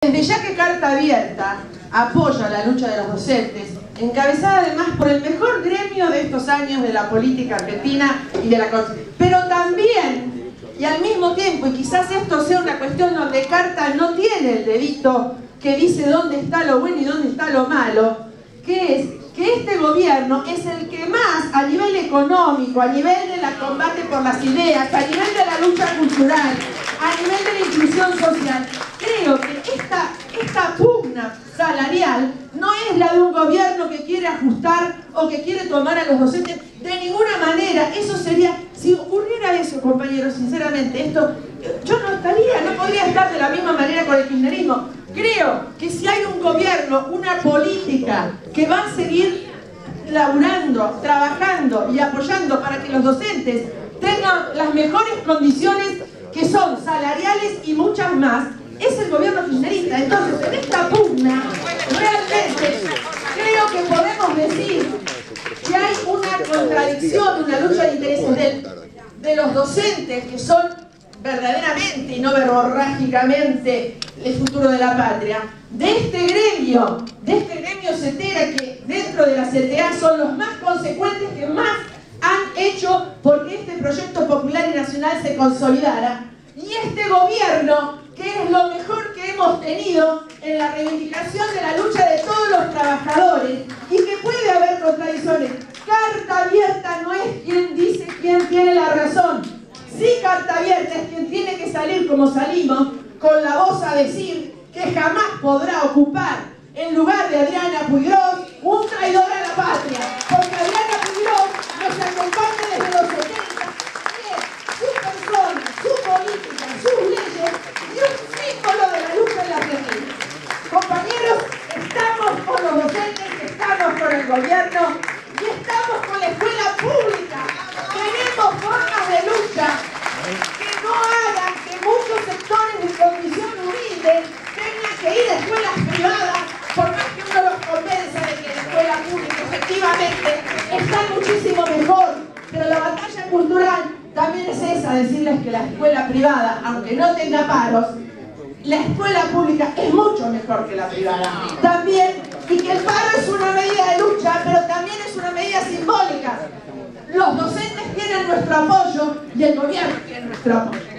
Desde ya que Carta Abierta apoya la lucha de los docentes, encabezada además por el mejor gremio de estos años de la política argentina y de la Constitución. Pero también, y al mismo tiempo, y quizás esto sea una cuestión donde Carta no tiene el dedito que dice dónde está lo bueno y dónde está lo malo, que es que este gobierno es el que más, a nivel económico, a nivel de la combate por las ideas, a nivel de la lucha cultural, a nivel de la inclusión social, creo que esta pugna salarial no es la de un gobierno que quiere ajustar o que quiere tomar a los docentes de ninguna manera. Eso sería, si ocurriera eso, compañeros, sinceramente, esto, yo no podría estar de la misma manera con el kirchnerismo. Creo que si hay un gobierno, una política que va a seguir laburando, trabajando y apoyando para que los docentes tengan las mejores condiciones que son salariales y muchas más, es el gobierno kirchnerista. Entonces, en esta pugna, realmente creo que podemos decir que hay una contradicción, una lucha de intereses de los docentes, que son verdaderamente y no verborrágicamente el futuro de la patria, de este gremio CETERA, que dentro de la CTA son los más consecuentes, que más han hecho porque este proyecto popular y nacional se consolidara, y este gobierno, que es lo mejor que hemos tenido en la reivindicación de la lucha de todos los trabajadores, y que puede haber contradicciones. Carta Abierta no es quien dice quién tiene la razón. Sí, Carta Abierta es quien tiene que salir como salimos, con la voz a decir que jamás podrá ocupar en lugar de Adriana Puigros un traidor a la patria, porque Adriana Puigros nos acompaña desde los 70, es su persona, su política, sus leyes y un símbolo de la lucha de la Argentina. Compañeros, estamos con los docentes, estamos con el gobierno y estamos con la escuela pública. Tenemos formas de lucha que no hagan que muchos sectores de condición humilde tengan que ir a escuelas privadas, por más que uno los convenza de que la escuela pública efectivamente está muchísimo mejor. Pero la batalla cultural también es esa, decirles que la escuela privada, aunque no tenga paros, la escuela pública es mucho mejor que la privada. También, y que el paro es una medida de lucha, pero también es una medida simbólica. Los docentes tienen nuestro apoyo y el gobierno tiene nuestro apoyo.